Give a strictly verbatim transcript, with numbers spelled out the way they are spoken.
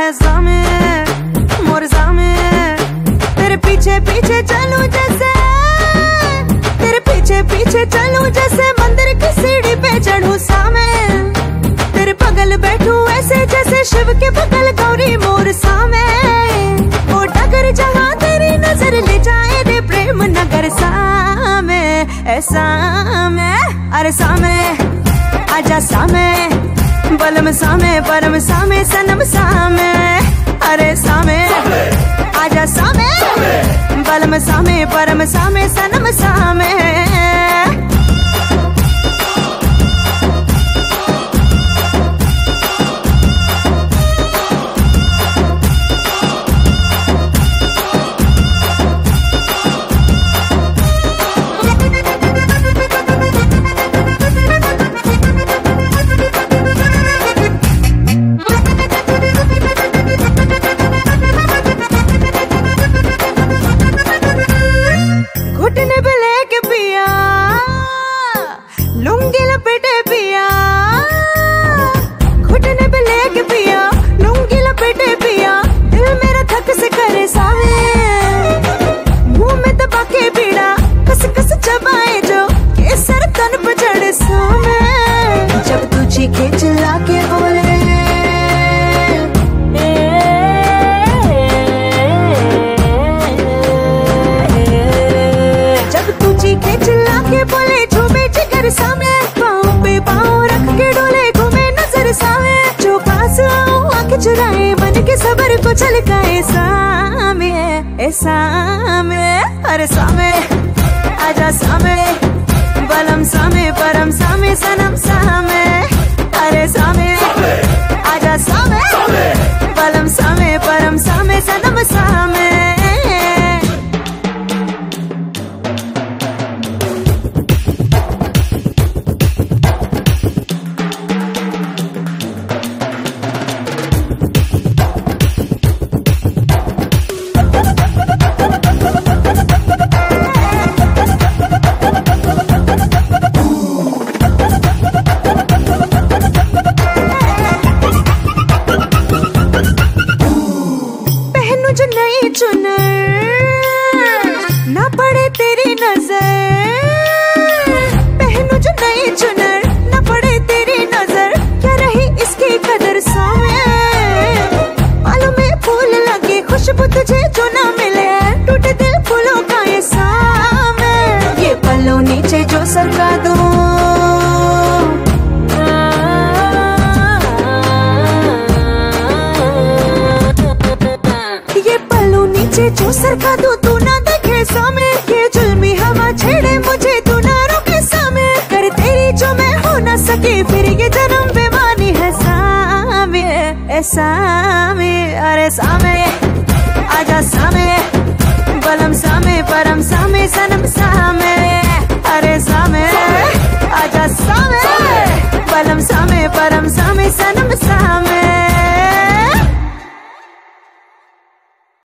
सामे मोर सामे, तेरे पीछे पीछे चलूं जैसे, तेरे पीछे पीछे चलूं जैसे मंदिर की सीढ़ी पे चढ़ूं सामे, तेरे बगल बैठूं ऐसे जैसे शिव के बगल गौरी मोर सामे। ओ डगर जहां तेरी नजर ले जाए रे प्रेम नगर सामे, ऐ सामे अरे सामे आजा सामे, बलम सामे परम सामे सनम सामे, अरे सामे आजा सामे, बलम सामे परम सामे सनम सामे। घुटने पे लेके पिया, लुंगी लपेटे पिया, घुटने पे लेके पिया, लुंगी लपेटे पिया, दिल मेरा थक से करे सावे, मुंह में दबा के पीड़ा कस कस चबाए जो केसर तन पे चढ़े सामे, जब तू चीखे चिल्ला के बोले, के बोले झूमे जिगर सामे, पाँव पे पाँव रख के डोले घूमे नजर सामे, जो पास आऊं आँख चुराए मन के सबर को छलकाए सामे, ए सामे अरे सामे आजा सामे, बलम सामे परम सामे सनम सामे, अरे सामे आजा सामे, बलम सामे परम सामे सनम सामे। ना पड़े तेरी नजर, पहनूं जो नई चुनर, ना पड़े तेरी नजर, क्या रही इसकी कदर सामे, मालूम है फूल लगे खुशबू तुझे जो ना मिले, टूटे दिल फूलों का ये सामे, ये पल्लों नीचे जो सरका दूं, ये पल्लों नीचे जो सरका दूं, तू ना देखे सामे, ये जुल्मी हवा छेड़े मुझे तू ना रोके सामे, कर तेरी जो मैं हो ना सके फिर ये जन्म बेमानी है सामे, ए सामे अरे सामे आजा सामे, बलम सामे परम सामे